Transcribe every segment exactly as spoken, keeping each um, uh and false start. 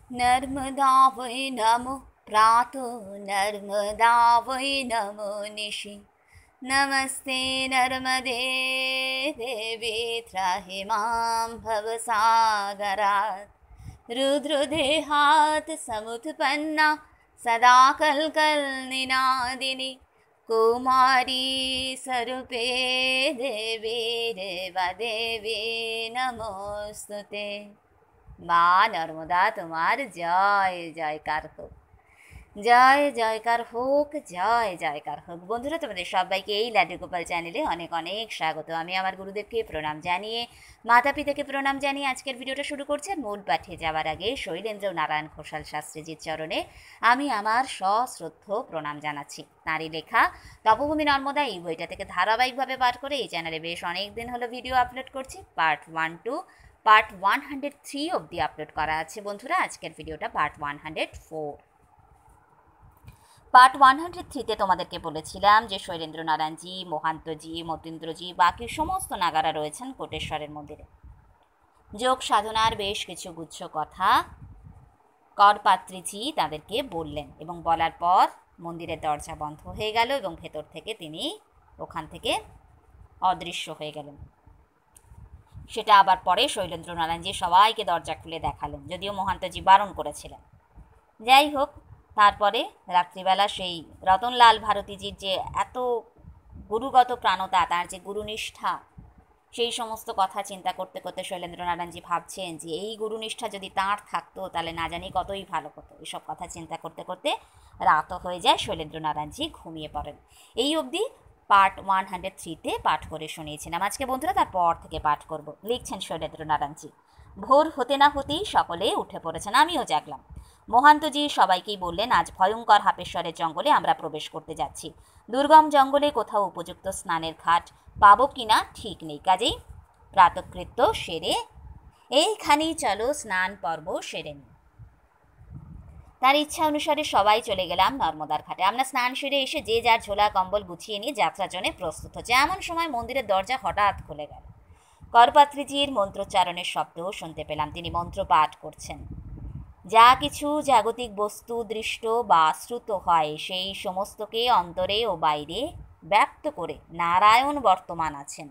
नर्मदा वै नमो प्रातो नर्मदा वै नमो निशि नमस्ते नर्मदे देवी त्राहि मां भवसागरात् रुद्रदेहात् समुत्पन्ना सदा कल्कल्निनादिनी कुमारी स्वरूपे देवी देवदेवी नमोस्तुते। মা নর্মদা তোমার জয় জয়কার হোক, জয় জয়কার হোক, জয় জয়কার হোক। বন্ধুরা, তোমাদের সবাইকে এই লাড্ডু গোপাল চ্যানেলে অনেক অনেক স্বাগত। আমি আমার গুরুদেবকে প্রণাম জানিয়ে, মাতা পিতাকে প্রণাম জানিয়ে আজকের ভিডিওটা শুরু করছি। আর মূল পাঠে যাওয়ার আগে শৈলেন্দ্র নারায়ণ ঘোষাল শাস্ত্রীজির চরণে আমি আমার সশ্রদ্ধ প্রণাম জানাচ্ছি। তাঁরই লেখা তপভূমি নর্মদা এই বইটা থেকে ধারাবাহিকভাবে পাঠ করে এই চ্যানেলে বেশ অনেক দিন হলো ভিডিও আপলোড করছি। Part one two part one hundred three অবধি আপলোড করা আছে বন্ধুরা। আজকের ভিডিওটা part one hundred four. Part one hundred থ্রিতে তোমাদেরকে বলেছিলাম যে শৈলেন্দ্র নারায়ণজি, মহান্তজি, মতীন্দ্রজি, বাকি সমস্ত নাগারা রয়েছেন কোটেশ্বরের মন্দিরে। যোগ সাধনার বেশ কিছু গুচ্ছ কথা করপাত্রীজি তাদেরকে বললেন এবং বলার পর মন্দিরের দরজা বন্ধ হয়ে গেল এবং ভেতর থেকে তিনি ওখান থেকে অদৃশ্য হয়ে গেলেন। সেটা আবার পরে শৈলেন্দ্র নারায়ণজি সবাইকে দরজা খুলে দেখালেন, যদিও মহান্তজি বারণ করেছিলেন। যাই হোক, তারপরে রাত্রিবেলা সেই রতনলাল ভারতীজির যে এত গুরুগত প্রাণতা, তার যে গুরুনিষ্ঠা, সেই সমস্ত কথা চিন্তা করতে করতে শৈলেন্দ্র নারায়ণজি ভাবছেন যে এই গুরুনিষ্ঠা যদি তাঁর থাকতো তাহলে না জানি কতই ভালো হতো। এসব কথা চিন্তা করতে করতে রাতও হয়ে যায়, শৈলেন্দ্র নারায়ণজি ঘুমিয়ে পড়েন। এই অবধি পার্ট ওয়ান হান্ড্রেড থ্রিতে পাঠ করে শুনিয়েছিলাম। আজকে বন্ধুরা তারপর থেকে পাঠ করব। লিখছেন শৈলেন্দ্র নারায়ণজি, ভোর হতে না হতেই সকলে উঠে পড়েছেন, আমিও জাগলাম। মহান্তজি সবাইকেই বললেন, আজ ভয়ঙ্কর হাপেশ্বরের জঙ্গলে আমরা প্রবেশ করতে যাচ্ছি। দুর্গম জঙ্গলে কোথাও উপযুক্ত স্নানের ঘাট পাবো কিনা ঠিক নেই, কাজেই প্রাতকৃত্য সেরে এইখানেই চলো স্নান পর্ব সেরে নিই। তার ইচ্ছা অনুসারে সবাই চলে গেলাম নর্মদার ঘাটে। আমরা স্নান সেরে এসে যে যার ঝোলা কম্বল গুছিয়ে নিয়ে যাত্রার জন্য প্রস্তুত হচ্ছে। এমন সময় মন্দিরের দরজা হঠাৎ খুলে গেল। করপাত্রীজির মন্ত্রোচ্চারণের শব্দও শুনতে পেলাম। তিনি মন্ত্র পাঠ করছেন। যা কিছু জাগতিক বস্তু দৃষ্ট বা শ্রুত হয় সেই সমস্তকে অন্তরে ও বাইরে ব্যক্ত করে নারায়ণ বর্তমান আছেন।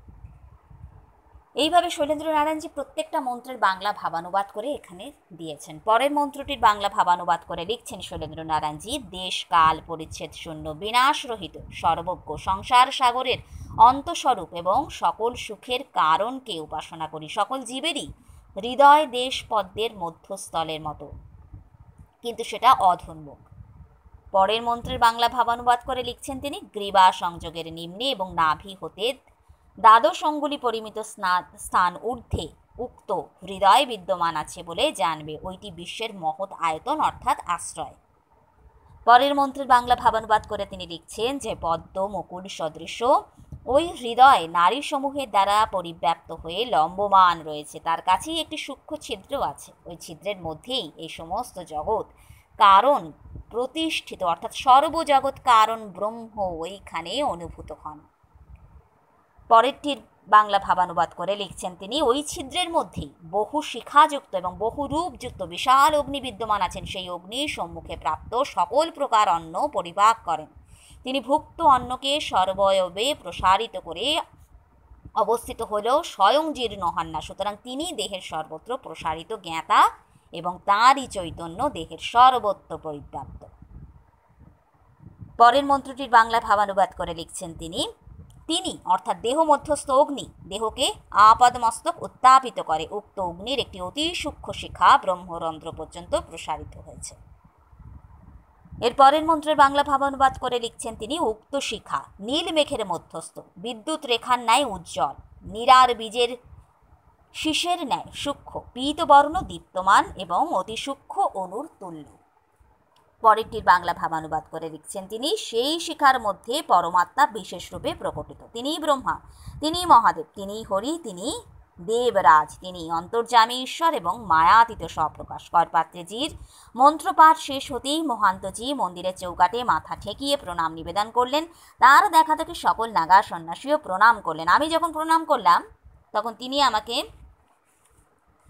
এইভাবে শৈলেন্দ্র নারায়ণজি প্রত্যেকটা মন্ত্রের বাংলা ভাবানুবাদ করে এখানে দিয়েছেন। পরের মন্ত্রটির বাংলা ভাবানুবাদ করে লিখছেন শৈলেন্দ্র নারায়ণজি, দেশ কাল পরিচ্ছেদ শূন্য, বিনাশরহিত, সর্বজ্ঞ, সংসার সাগরের অন্তঃস্বরূপ এবং সকল সুখের কারণকে উপাসনা করি। সকল জীবেরই হৃদয় দেশ পদ্মের মধ্যস্থলের মতো, কিন্তু সেটা অধোন্মুখ। পরের মন্ত্রের বাংলা ভাবানুবাদ করে লিখছেন তিনি, গ্রীবা সংযোগের নিম্নে এবং নাভি হতে দ্বাদশ অঙ্গুলি পরিমিত স্থান ঊর্ধ্বে উক্ত হৃদয় বিদ্যমান আছে বলে জানবে, ওইটি বিশ্বের মহৎ আয়তন অর্থাৎ আশ্রয়। পরের মন্ত্রের বাংলা ভাবানুবাদ করে তিনি লিখছেন যে পদ্ম মুকুল সদৃশ ওই হৃদয় নারী সমূহের দ্বারা পরিব্যাপ্ত হয়ে লম্বমান রয়েছে, তার কাছেই একটি সূক্ষ্ম ছিদ্র আছে। ওই ছিদ্রের মধ্যেই এই সমস্ত জগৎ কারণ প্রতিষ্ঠিত, অর্থাৎ সর্বজগৎ কারণ ব্রহ্ম ওইখানে অনুভূত হন। পরেরটির বাংলা ভাবানুবাদ করে লিখছেন তিনি, ওই ছিদ্রের মধ্যেই বহু শিখাযুক্ত এবং বহু রূপযুক্ত বিশাল অগ্নি বিদ্যমান আছেন। সেই অগ্নির সম্মুখে প্রাপ্ত সকল প্রকার অন্ন পরিপাক করেন। তিনি ভুক্ত অন্নকে সর্বয়বে প্রসারিত করে অবস্থিত হলেও স্বয়ং জীর্ণ হন না, সুতরাং তিনি দেহের সর্বত্র প্রসারিত জ্ঞাতা এবং তাঁরই চৈতন্য দেহের সর্বত্র পরিব্যাপ্ত। পরের মন্ত্রটির বাংলা ভাবানুবাদ করে লিখছেন তিনি, তিনি অর্থাৎ দেহ মধ্যস্থ অগ্নি দেহকে আপাদমস্তক উত্তাপিত করে। উক্ত অগ্নির একটি অতি সূক্ষ্ম শিখা ব্রহ্মরন্ধ্র পর্যন্ত প্রসারিত হয়েছে। এর পরের মন্ত্রের বাংলা ভাবানুবাদ করে লিখছেন তিনি, উক্ত শিখা নীল মেঘের মধ্যস্থ, বিদ্যুৎ রেখার ন্যায় উজ্জ্বল, নীরার বীজের শীষের ন্যায় সূক্ষ্ম, পীতবর্ণ দীপ্তমান এবং অতি সূক্ষ্ম অনুর তুল্য। পরেরটির বাংলা ভাবানুবাদ করে লিখছেন তিনি, সেই শিখার মধ্যে পরমাত্মা বিশেষ রূপে প্রকটিত। তিনিই ব্রহ্মা, তিনিই মহাদেব, তিনিই হরি, তিনি দেবরাজ, তিনি অন্তর্যামী ঈশ্বর এবং মায়াতীত স্বপ্রকাশ। করপাত্রীজির মন্ত্রপাঠ শেষ হতেই মহান্তজি মন্দিরের চৌকাটে মাথা ঠেকিয়ে প্রণাম নিবেদন করলেন। তার দেখা দেখি সকল নাগা সন্ন্যাসীও প্রণাম করলেন। আমি যখন প্রণাম করলাম তখন তিনি আমাকে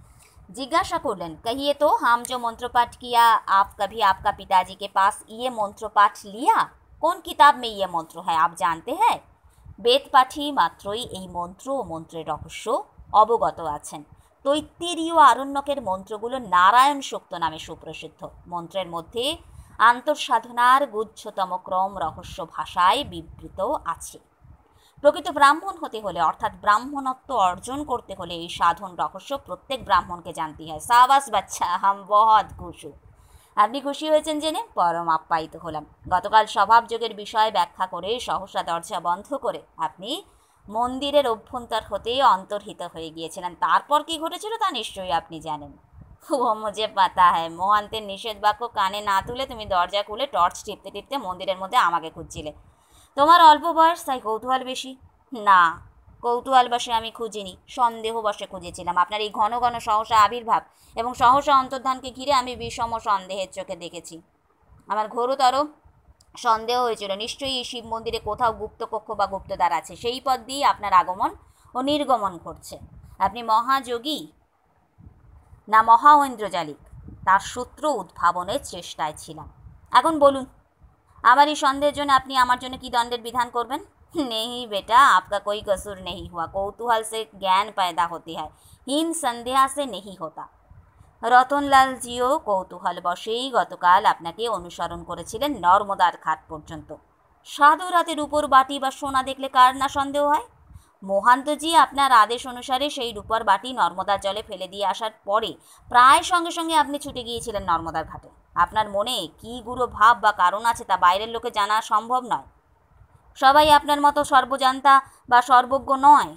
जिज्ञासा करलें, कहिए तो हम जो मंत्रपाठ किया, आप कभी आपका पिताजी के पास ये मंत्रपाठ लिया? कौन किताब में ये मंत्र है आप जानते हैं? বেদপাঠী মাত্রই এই মন্ত্র ও মন্ত্রের রহস্য অবগত আছেন। তৈত্তিরীয় আরণ্যকের মন্ত্রগুলো নারায়ণ সূক্ত নামে সুপ্রসিদ্ধ। মন্ত্রের মধ্যে আন্তঃসাধনার গুচ্ছতম ক্রম রহস্য ভাষায় বিবৃত আছে। প্রকৃত ব্রাহ্মণ হতে হলে অর্থাৎ ব্রাহ্মণত্ব অর্জন করতে হলে এই সাধন রহস্য প্রত্যেক ব্রাহ্মণকে জানতে হয়। সাবাস বাচ্চা, হাম বহুত খুশি। আপনি খুশি হয়েছেন জেনে পরম আপ্যায়িত হলাম। গতকাল স্বভাবযোগের বিষয় ব্যাখ্যা করে সহসা দরজা বন্ধ করে আপনি মন্দিরের অভ্যন্তর হতে অন্তর্হিত হয়ে গিয়েছিলেন। তারপর কি ঘটেছিল তা নিশ্চয়ই আপনি জানেন। ও মুঝে পাতা হ্যায়, মোহান্তের নিষেধ বাক্য কানে না তুলে তুমি দরজা খুলে টর্চ টিপতে টিপতে মন্দিরের মধ্যে আমাকে খুঁজছিলে। তোমার অল্প বয়স, তাই কৌতূহল বেশি? না, কৌতূহল বসে আমি খুঁজিনি, সন্দেহ বসে খুঁজেছিলাম। আপনার এই ঘন ঘন সহসা আবির্ভাব এবং সহসা অন্তর্ধানকে ঘিরে আমি বিষম সন্দেহের চোখে দেখেছি। আমার ঘোরতর সন্দেহ হয়েছিল নিশ্চয়ই এই শিব মন্দিরে কোথাও গুপ্তকক্ষ বা গুপ্তদ্বার আছে। সেই পথ দিয়ে আপনার আগমন ও নির্গমন ঘটছে। আপনি মহাযোগী না মহা ঐন্দ্রজালিক, তার সূত্র উদ্ভাবনের চেষ্টায় ছিলাম। এখন বলুন, আমার এই সন্দেহের জন্য আপনি আমার জন্য কি দণ্ডের বিধান করবেন? नहीं बेटा, आपका कोई कसूर नहीं हुआ। कौतूहल से ज्ञान पैदा होती है, हीन संदेह से नहीं होता। রতনলাল জিও কৌতূহল বশেই গতকাল আপনাকে অনুসরণ করেছিলেন নর্মদার ঘাট পর্যন্ত। সাধু রাতের উপর বাটি বা সোনা দেখলে কার না সন্দেহ হয়? মোহান্তজি আপনার আদেশ অনুসারে সেই রূপার বাটি নর্মদার জলে ফেলে দিয়ে আসার পরে প্রায় সঙ্গে সঙ্গে আপনি ছুটে গিয়েছিলেন নর্মদার ঘাটে। আপনার মনে কী গুরু ভাব বা কারণ আছে তা বাইরের লোকে জানা সম্ভব নয়। সবাই আপনার মতো সর্বজান্তা বা সর্বজ্ঞ নয়।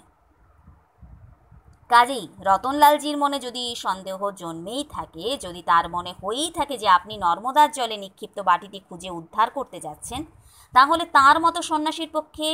কাজেই রতনলালজির মনে যদি সন্দেহ জন্মেই থাকে, যদি তার মনে হয়েই থাকে যে আপনি নর্মদার জলে নিক্ষিপ্ত বাটিটি খুঁজে উদ্ধার করতে যাচ্ছেন, তাহলে তার মতো সন্ন্যাসীর পক্ষে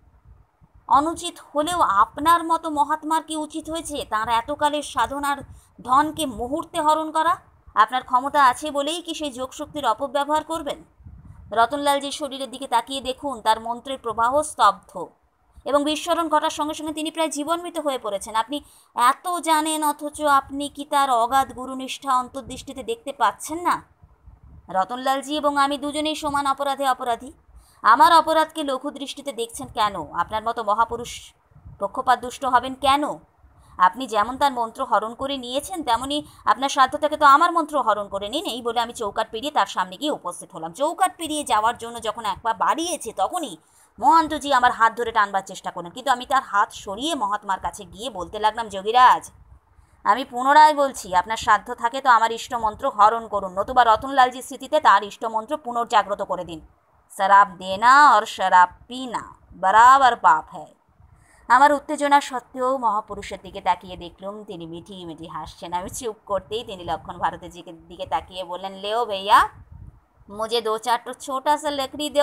অনুচিত হলেও আপনার মতো মহাত্মার কি উচিত হয়েছে তাঁর এতকালের সাধনার ধনকে মুহূর্তে হরণ করা? আপনার ক্ষমতা আছে বলেই কি সেই যোগশক্তির অপব্যবহার করবেন? রতনলালজির শরীরের দিকে তাকিয়ে দেখুন, তার মন্ত্রের প্রবাহ স্তব্ধ এবং বিস্মরণ ঘটার সঙ্গে সঙ্গে তিনি প্রায় জীবনমৃত হয়ে পড়েছেন। আপনি এত জানেন, অথচ আপনি কি তার অগাধ গুরুনিষ্ঠা অন্তর্দৃষ্টিতে দেখতে পাচ্ছেন না? রতনলালজি এবং আমি দুজনেই সমান অপরাধে অপরাধী। আমার অপরাধকে লঘু দৃষ্টিতে দেখছেন কেন? আপনার মতো মহাপুরুষ পক্ষপাত দুষ্ট হবেন কেন? আপনি যেমন তার মন্ত্র হরণ করে নিয়েছেন, তেমনি আপনার সাধ্য থেকে তো আমার মন্ত্র হরণ করে নিন। এই বলে আমি চৌকাঠ পেরিয়ে তার সামনে গিয়ে উপস্থিত হলাম। চৌকাঠ পেরিয়ে যাওয়ার জন্য যখন একবার বাড়িয়েছে, তখনই মহান্তজি আমার হাত ধরে টানবার চেষ্টা করলেন, কিন্তু আমি তার হাত সরিয়ে মহাত্মার কাছে গিয়ে বলতে লাগলাম, যোগীরাজ, আমি পুনরায় বলছি, আপনার সাধ্য থাকে তো আমার ইষ্টমন্ত্র হরণ করুন, নতুবা রতনলালজির স্মৃতিতে তার ইষ্টমন্ত্র পুনর্জাগ্রত করে দিন। শরাব দেনা আর শরাব পিনা বরাবর পাপ হ্যায়। আমার উত্তেজনা সত্ত্বেও মহাপুরুষের দিকে তাকিয়ে দেখলুম তিনি মিঠি মিঠি হাসছেন। আমি চুপ করতেই তিনি লক্ষণ ভারতীজির দিকে তাকিয়ে বললেন, লেও भैया, मुझे दो चार तो छोटा सा लकड़ी दो।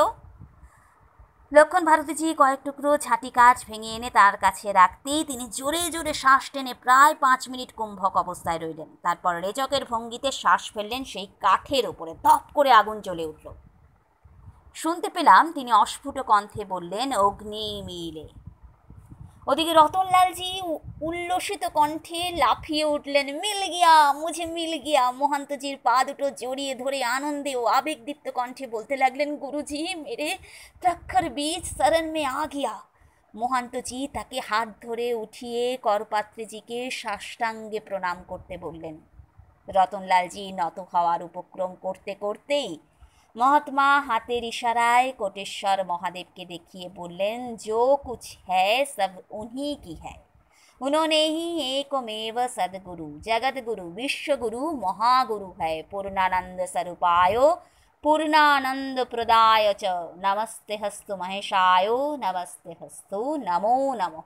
লক্ষণ ভারতীজি কয়েক টুকরো ঝাঁটি কাঠ ভেঙে এনে তার কাছে রাখতেই তিনি জোরে জোরে শ্বাস টেনে প্রায় পাঁচ মিনিট কুম্ভক অবস্থায় রইলেন। তারপর রেচকের ভঙ্গিতে শ্বাস ফেললেন সেই কাঠের ওপরে। ধপ করে আগুন জ্বলে উঠল। শুনতে পেলাম তিনি অস্ফুট কণ্ঠে বললেন, অগ্নি মিলে। ওদিকে রতনলালজি উল্লসিত কণ্ঠে লাফিয়ে উঠলেন, মিল গিয়া, মুঝে মিল গিয়া। মহান্তজির পা দুটো জড়িয়ে ধরে আনন্দে ও আবেগদীপ্ত কণ্ঠে বলতে লাগলেন, গুরুজি, মেরে প্রখর বীজ শরণ মে আ গিয়া। মহান্তজি তাকে হাত ধরে উঠিয়ে করপাত্রীজিকে সাষ্টাঙ্গে প্রণাম করতে বললেন। রতনলালজি নত হওয়ার উপক্রম করতে করতেই महात्मा हाथेर इशाराय कोटेश्वर महादेव के देखिए बोलें, जो कुछ है सब उन्हीं की है। उन्होंने ही एकमेव सदगुरु, जगत गुरु, विश्व गुरु, महागुरु है। पूर्णानंद स्वरूपायो पूर्णानंद प्रदाय च नमस्ते हस्तु महेशायो नमस्ते हस्तु नमो नमो।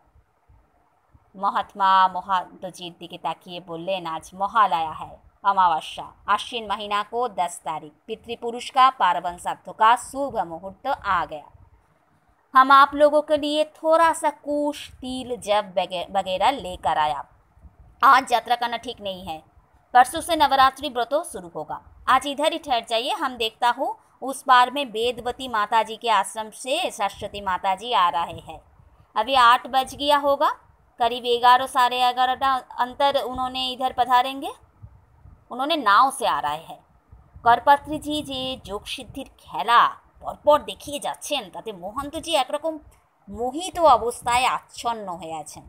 महात्मा महंतजीर दिके ताकिए बोलें, आज महालया है, अमावस्या, आश्विन महीना को दस तारीख, पितृपुरुष का पार्वन श्राद्ध का शुभ मुहूर्त आ गया। हम आप लोगों के लिए थोड़ा सा कुश, तिल, जब वगैरह लेकर आया। आज यात्रा करना ठीक नहीं है, परसों से नवरात्रि व्रत शुरू होगा। आज इधर ही ठहर जाइए, हम देखता हूँ उस पार में वेदवती माता जी के आश्रम से सरस्वती माता जी आ रहे हैं। अभी आठ बज गया होगा, करीब ग्यारह साढ़े ग्यारह अंतर उन्होंने इधर पधारेंगे। उन्होंने नाव से आ रहे हैं। করপাত্রীজি যে যোগসিদ্ধির খেলা পরপর দেখিয়ে যাচ্ছেন তাতে মহান্তজি একরকম মোহিত অবস্থায় আচ্ছন্ন হয়ে আছেন।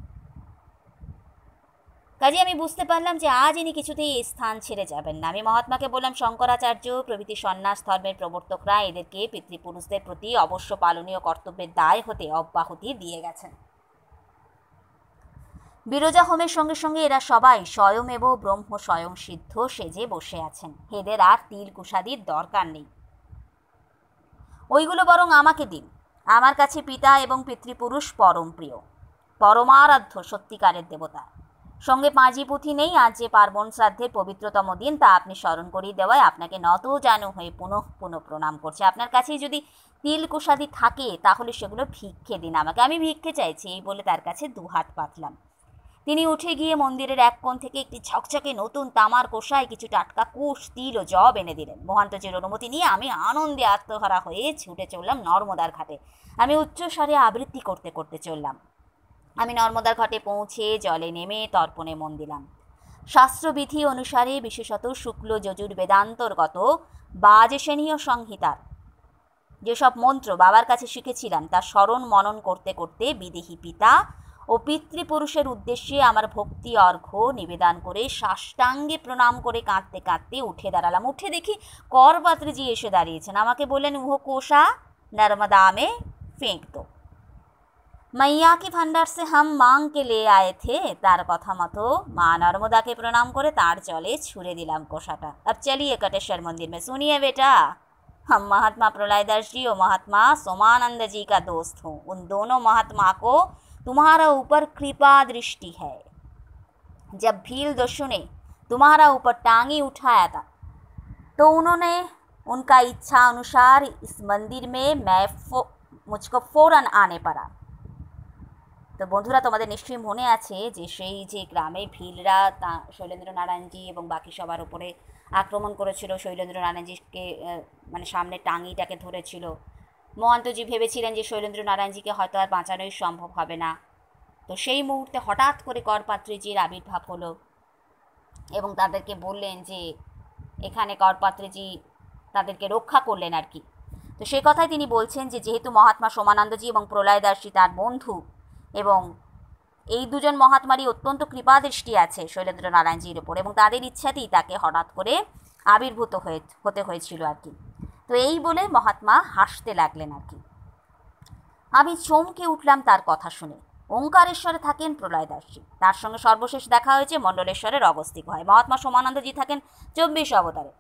কাজে আমি বুঝতে পারলাম যে আজ ইনি কিছুতেই এই স্থান ছেড়ে যাবেন না। আমি মহাত্মাকে বললাম, শঙ্করাচার্য প্রভৃতি সন্ন্যাস ধর্মের প্রবর্তকরা এদেরকে পিতৃপুরুষদের প্রতি অবশ্য পালনীয় কর্তব্যের দায় হতে অব্যাহতি দিয়ে গেছেন। বিরজা হোমের সঙ্গে সঙ্গে এরা সবাই স্বয়মেব ব্রহ্ম স্বয়ং সিদ্ধ সেজে বসে আছেন। এদের আর তিল কুশাদির দরকার নেই। ওইগুলো বরং আমাকে দিন। আমার কাছে পিতা এবং পিতৃপুরুষ পরম প্রিয়, পরমারাধ্য সত্যিকারের দেবতা। সঙ্গে পাঁজি পুঁথি নেই। আজ যে পার্বণ শ্রাদ্ধের পবিত্রতম দিন তা আপনি স্মরণ করিয়ে দেওয়ায় আপনাকে নত জানু হয়ে পুনঃ পুনঃ প্রণাম করছে। আপনার কাছেই যদি তিল কুশাদি থাকে তাহলে সেগুলো ভিক্ষে দিন আমাকে। আমি ভিক্ষে চাইছি, এই বলে তার কাছে দুহাত পাতলাম। তিনি উঠে গিয়ে মন্দিরের এক কোণ থেকে একটি ঝকঝকে নতুন তামার কোষায় কিছু টাটকা কুশ, তিল ও জব এনে দিলেন। মহান্তজির অনুমতি নিয়ে আমি আনন্দে আত্মহারা হয়ে ছুটে চললাম নর্মদার ঘাটে। আমি উচ্চস্বরে আবৃত্তি করতে করতে চললাম। আমি নর্মদার ঘাটে পৌঁছে জলে নেমে তর্পণে মন দিলাম। শাস্ত্রবিধি অনুসারে বিশেষত শুক্ল যজুর বেদান্তর্গত বাজেশনীয় সংহিতার যেসব মন্ত্র বাবার কাছে শিখেছিলাম তা স্মরণ মনন করতে করতে বিদেহী পিতা ও পিতৃপুরুষের উদ্দেশ্যে আমার ভক্তি অর্ঘ্য নিবেদন করে সাষ্টাঙ্গে প্রণাম করে কাঁদতে কাঁদতে উঠে দাঁড়ালাম। উঠে দেখি করপাত্রীজি এসে দাঁড়িয়েছেন। আমাকে বললেন, উহ কোষা नर्मदा में फेंक दो। मैया की भंडार से हम मांग के ले आए थे। तार कथा मतो माँ नर्मदा के प्रणाम करे तार जले छुड़े दिलाम कोषाटा। अब चलिए कटेश्वर मंदिर में। सुनिए बेटा, हम महात्मा प्रलयदास जी और महात्मा सोमानंद जी का दोस्त हूँ। उन दोनों महात्मा को तुम्हारा ऊपर कृपा दृष्टि है। जब भील दस्यु ने तुम्हारा ऊपर टांगी उठाया था तो उन्होंने उनका इच्छा अनुसार इस मंदिर में मैं फो, मुझको फौरन आने पड़ा। তো বন্ধুরা, তোমাদের নিশ্চয়ই মনে আছে যে সেই যে গ্রামে ভিলরা তা শৈলেন্দ্র নারায়ণজি এবং বাকি সবার উপরে আক্রমণ করেছিল, শৈলেন্দ্র নারায়ণজিকে মানে সামনে টাঙিটাকে ধরেছিল। মহান্তজি ভেবেছিলেন যে শৈলেন্দ্র নারায়ণজিকে হয়তো আর বাঁচানোই সম্ভব হবে না। তো সেই মুহূর্তে হঠাৎ করে করপাত্রীজির আবির্ভাব হলো এবং তাদেরকে বললেন যে এখানে করপাত্রীজি তাদেরকে রক্ষা করলেন আর কি। তো সেই কথাই তিনি বলছেন যে যেহেতু মহাত্মা সোমানন্দজি এবং প্রলয়দাসজি তার বন্ধু এবং এই দুজন মহাত্মারই অত্যন্ত কৃপাদৃষ্টি আছে শৈলেন্দ্র নারায়ণজির ওপর এবং তাদের ইচ্ছাতেই তাকে হঠাৎ করে আবির্ভূত হয়ে হতে হয়েছিল আর কি। তো এই বলে মহাত্মা হাসতে লাগলেন আর কি। আমি চমকে উঠলাম তার কথা শুনে। ওঙ্কারেশ্বরে থাকেন প্রলয়দাসজি, তার সঙ্গে সর্বশেষ দেখা হয়েছে মণ্ডলেশ্বরের অগস্তিক হয়। মহাত্মা সোমানন্দজি থাকেন চব্বিশ অবতারে,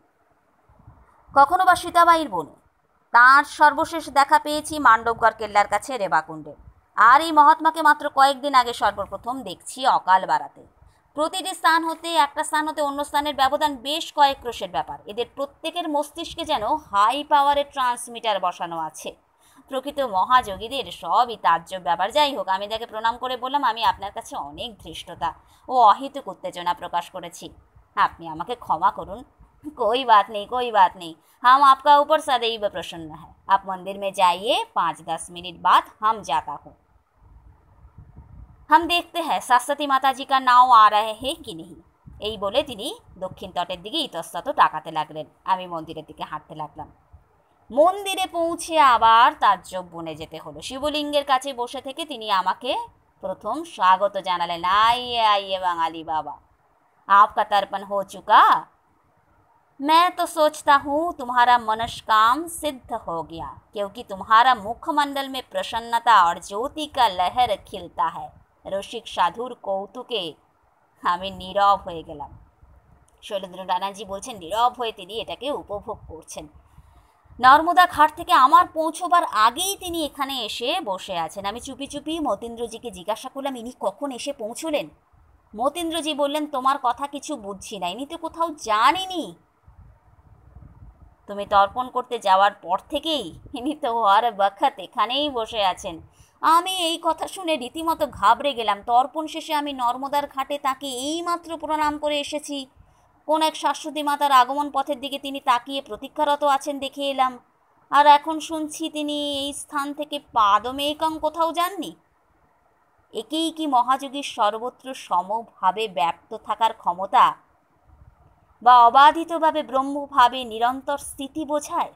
কখনো বা সীতাবাইয়ের বনে। তাঁর সর্বশেষ দেখা পেয়েছি মান্ডবগড় কেল্লার কাছে রেবাকুণ্ডে। আর এই মহাত্মাকে মাত্র কয়েকদিন আগে সর্বপ্রথম দেখছি অকাল বাড়াতে। প্রতিটি স্থান হতে একটা স্থান হতে অন্য স্থানের ব্যবধান বেশ কয়েক ক্রোশের ব্যাপার। এদের প্রত্যেকের মস্তিষ্কে যেন হাই পাওয়ারের ট্রান্সমিটার বসানো আছে। প্রকৃত মহাযোগীদের সবই তাজ্জব ব্যাপার। যাই হোক, আমি তাকে প্রণাম করে বললাম, আমি আপনার কাছে অনেক ধৃষ্টতা ও অহেতুক উত্তেজনা প্রকাশ করেছি, আপনি আমাকে ক্ষমা করুন। कोई बात नहीं, कोई बात नहीं, हम आपका ऊपर सदैव प्रसन्न है। आप मंदिर में जाइए, पाँच दस मिनट बाद हम जाता हूँ। हम देखते हैं सरस्वती माता जी का नाव आ रहे हैं कि नहीं। এই বলে তিনি দক্ষিণ তটের দিকে ইতস্তত তাকাতে লাগলেন। আমি মন্দিরের দিকে হাঁটতে লাগলাম। মন্দিরে পৌঁছে আবার তাজ্জব বনে যেতে হলো। শিবলিঙ্গের কাছে বসে থেকে তিনি আমাকে প্রথম স্বাগত জানালেন। आइए आइए বাঙালি বাবা, आपका तर्पण हो चुका। मैं तो सोचता हूँ तुम्हारा मनस्काम सिद्ध हो गया, क्योंकि तुम्हारा मुखमंडल में प्रसन्नता और ज्योति का लहर खिलता है। रसिक साधुर कौतुके আমি নীরব হয়ে গেলাম। শৈলেন্দ্র নারায়ণজি বলছেন নীরব হয়ে তিনি এটাকে উপভোগ করছেন। নর্মদা ঘাট থেকে আমার পৌঁছবার আগেই তিনি এখানে এসে বসে আছেন। আমি চুপি চুপি মতীন্দ্রজিকে জিজ্ঞাসা করলাম, ইনি কখন এসে পৌঁছলেন? মতীন্দ্রজি বললেন, তোমার কথা কিছু বুঝছি না, ইনি তো কোথাও যাননি। তুমি তর্পণ করতে যাওয়ার পর থেকেই ইনি তো হর বখত এখানেই বসে আছেন। আমি এই কথা শুনে রীতিমতো ঘাবড়ে গেলাম। তর্পণ শেষে আমি নর্মদার ঘাটে তাকে এইমাত্র প্রণাম করে এসেছি। কোন এক শাশ্বতী মাতার আগমন পথের দিকে তিনি তাকিয়ে প্রতীক্ষারত আছেন দেখে এলাম, আর এখন শুনছি তিনি এই স্থান থেকে পাদমেকং কোথাও যাননি। একেই কি মহাযোগীর সর্বত্র সমভাবে ব্যাপ্ত থাকার ক্ষমতা বা অবাধিতভাবে ব্রহ্মভাবে নিরন্তর স্থিতি বোঝায়?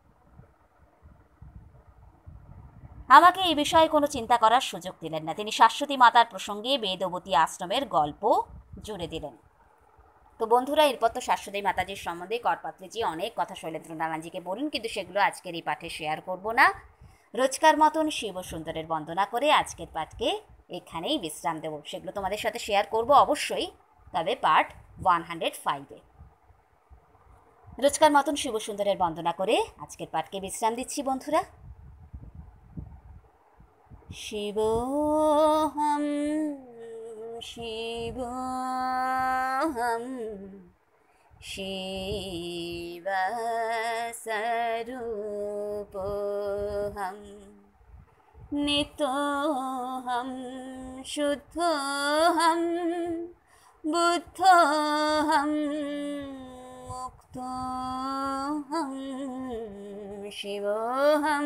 আমাকে এই বিষয়ে কোনো চিন্তা করার সুযোগ দিলেন না। তিনি শাশ্বতী মাতার প্রসঙ্গে বেদবতী আশ্রমের গল্প জুড়ে দিলেন। তো বন্ধুরা, এরপর তো শাশ্বতী মাতাজির সম্বন্ধে করপাত্রীজি অনেক কথা শৈলেন্দ্রনারায়ণজিকে বলুন, কিন্তু সেগুলো আজকের এই পাঠে শেয়ার করব না। রোজকার মতন শিব সুন্দরের বন্দনা করে আজকের পাঠকে এখানেই বিশ্রাম দেব। সেগুলো তোমাদের সাথে শেয়ার করব অবশ্যই, তবে পার্ট ওয়ান হান্ড্রেড ফাইভে। রোজকার মতন শিব সুন্দরের বন্দনা করে আজকের পাঠকে বিশ্রাম দিচ্ছি বন্ধুরা। শিবোহম শিবোহম শিবস্বরূপোহম নিতোহম শুদ্ধোহম বুদ্ধোহম মুক্তোহম শিবোহম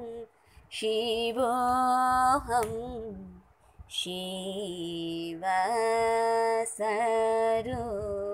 শিবোহম শিবস্বরূপোহম।